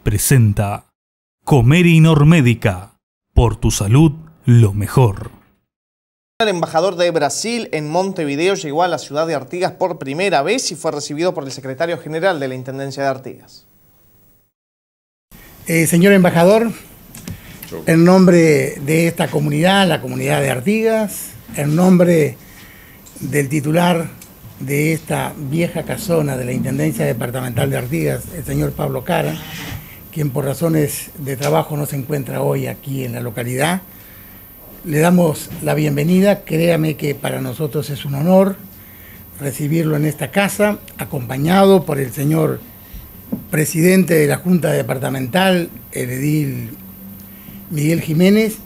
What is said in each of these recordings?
presenta Comery Normédica. Por tu salud, lo mejor. El embajador de Brasil en Montevideo llegó a la ciudad de Artigas por primera vez y fue recibido por el secretario general de la Intendencia de Artigas. Señor embajador, en nombre de esta comunidad, la comunidad de Artigas, en nombre del titular de esta vieja casona de la Intendencia Departamental de Artigas, el señor Pablo Cara, quien por razones de trabajo no se encuentra hoy aquí en la localidad, le damos la bienvenida. Créame que para nosotros es un honor recibirlo en esta casa, acompañado por el señor presidente de la Junta Departamental, el edil Miguel Jiménez,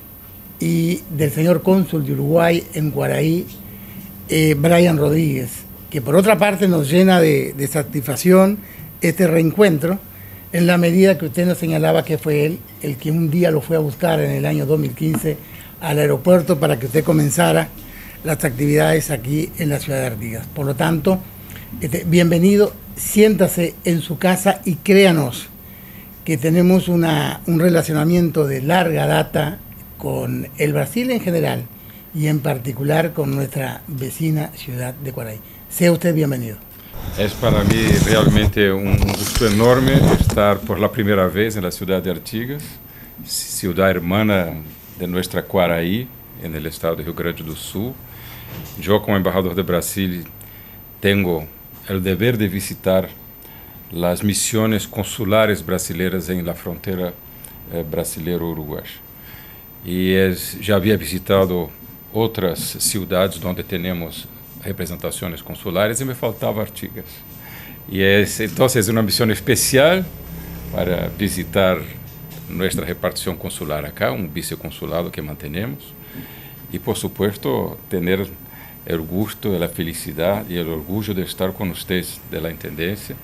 y del señor cónsul de Uruguay en Guaraí, Brian Rodríguez, que por otra parte nos llena de satisfacción este reencuentro, en la medida que usted nos señalaba que fue él el que un día lo fue a buscar en el año 2015 al aeropuerto para que usted comenzara las actividades aquí en la ciudad de Artigas. Por lo tanto, bienvenido, siéntase en su casa y créanos que tenemos un relacionamiento de larga data con el Brasil en general y en particular con nuestra vecina ciudad de Guaraí. Sea usted bienvenido. Es para mí realmente un gusto enorme estar por la primera vez en la ciudad de Artigas, ciudad hermana de nuestra Guaraí, en el estado de Rio Grande do Sul. Yo, como embajador de Brasil, tengo el deber de visitar las misiones consulares brasileiras en la frontera brasileiro-uruguaya. Y ya había visitado otras ciudades donde tenemos representaciones consulares y me faltaba Artigas. Y entonces es una misión especial para visitar nuestra repartición consular acá, un viceconsulado que mantenemos, y por supuesto tener el gusto, la felicidad y el orgullo de estar con ustedes de la Intendencia.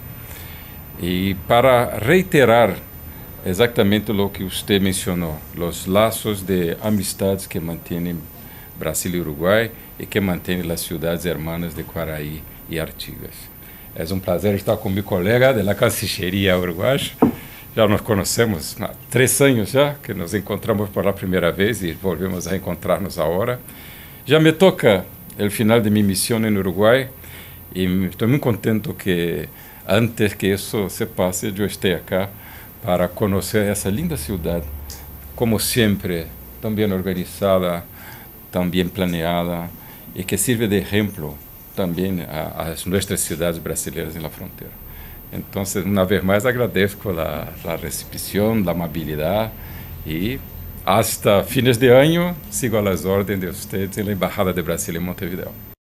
Y para reiterar exactamente lo que usted mencionó, los lazos de amistades que mantienen Brasil y Uruguay y que mantienen las ciudades hermanas de Guaraí y Artigas. Es un placer estar con mi colega de la Cancillería uruguaya. Ya nos conocemos há 3 años ya, que nos encontramos por la primera vez y volvemos a encontrarnos ahora. Ya me toca el final de mi misión en Uruguay y estoy muy contento que antes que eso se pase yo esté acá para conocer esa linda ciudad, como siempre, tan bien organizada, tan bien planeada y que sirve de ejemplo también a nuestras ciudades brasileñas en la frontera. Entonces, una vez más agradezco la recepción, la amabilidad y hasta fines de año sigo a las órdenes de ustedes en la Embajada de Brasil en Montevideo.